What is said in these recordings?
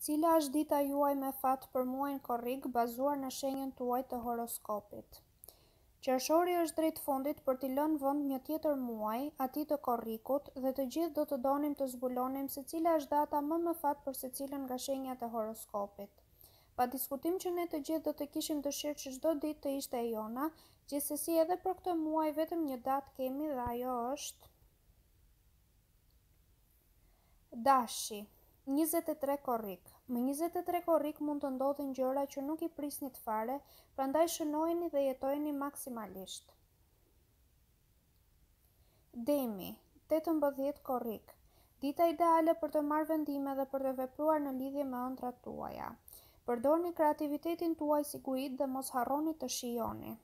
Cila është dita juaj me fat për muajin korrik bazuar në shenjën tuaj të horoskopit? Qershori është drejt fundit për t'i lënë vend një tjetër muaj, atij të korrikut, dhe të gjithë do të donim të zbulonim se cila është data më fat për secilën nga shenjat e horoskopit. Pa diskutim që ne të gjithë do të kishim dëshirë që çdo ditë të ishte e jona, gjithsesi edhe për këtë muaj vetëm një datë kemi dhe ajo është Dashi, 23 korrik. Më 23 korrik mund të ndodhin gjëra që nuk i prisnit fare, prandaj shënojeni dhe jetojeni maksimalisht. Demi, 18 korrik. Dita ideale për të marrë vendime dhe për të vepruar në lidhje me ëndrat tuaja. Përdorni kreativitetin tuaj si guid dhe mos harroni të shijoni.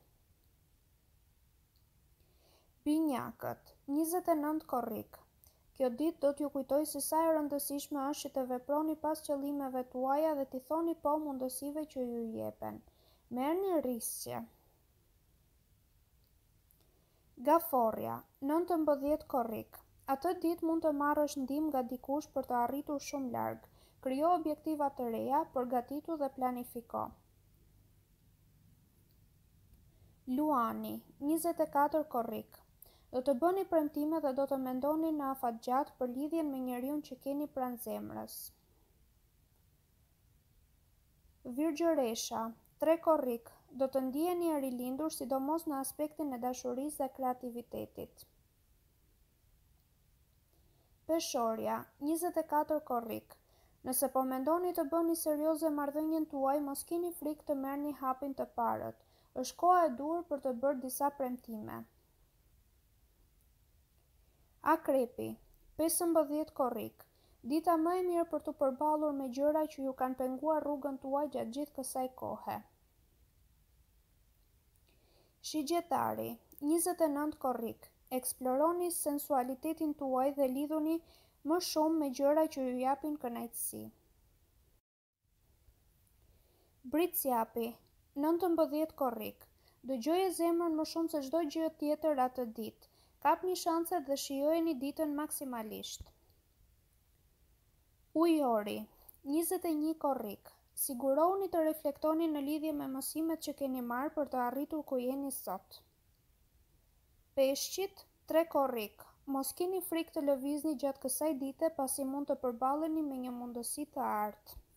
Binjakët, 29 korrik. Kjo ditë do t'ju kujtoj se sa e rëndësishme është që të veproni pas qëllimeve tuaja dhe t'i thoni po mundësive që ju jepen. Merrni risqe. Gaforja, 19 korrik. Atë ditë mund të marrësh ndihmë nga dikush për të arritur shumë larg. Krijo objektiva të reja, përgatitu dhe planifiko. Luani, 24 korrik. Do të bëni premtime dhe do të mendoni në afatgjatë për lidhjen me njeriun që keni pranë zemrës. Virgjëresha, 3 korrik. Do të ndiheni e rilindur, sidomos në aspektin e dashurisë dhe kreativitetit. Peshorja, 24 korrik. Nëse po mendoni të bëni serioze marrëdhënien tuaj, mos keni frikë të merrni hapin të parët. Është koha e duhur për të bërë disa premtime. Akrepi, 15 korrik. Dita më e mirë për të përballur me gjëra që ju kanë penguar rrugën tuaj gjatë gjithë kësaj kohe. Shigjetari, 29 korrik. Eksploroni sensualitetin tuaj dhe lidhuni më shumë me gjëra që ju japin kënaqësi. Britsjapi, 19 korrik. Dëgjoje zemrën më shumë se çdo gjë tjetër atë ditë. Kapni shanset dhe shijojeni ditën maksimalisht. Ujori, 21 korrik. Sigurohuni të reflektoni në lidhje me mësimet që keni marrë për të arritur ku jeni sot. Peshqit, 3 korrik. Mos keni frikë të lëvizni gjatë kësaj dite pasi mund të përballeni me një mundësi të artë.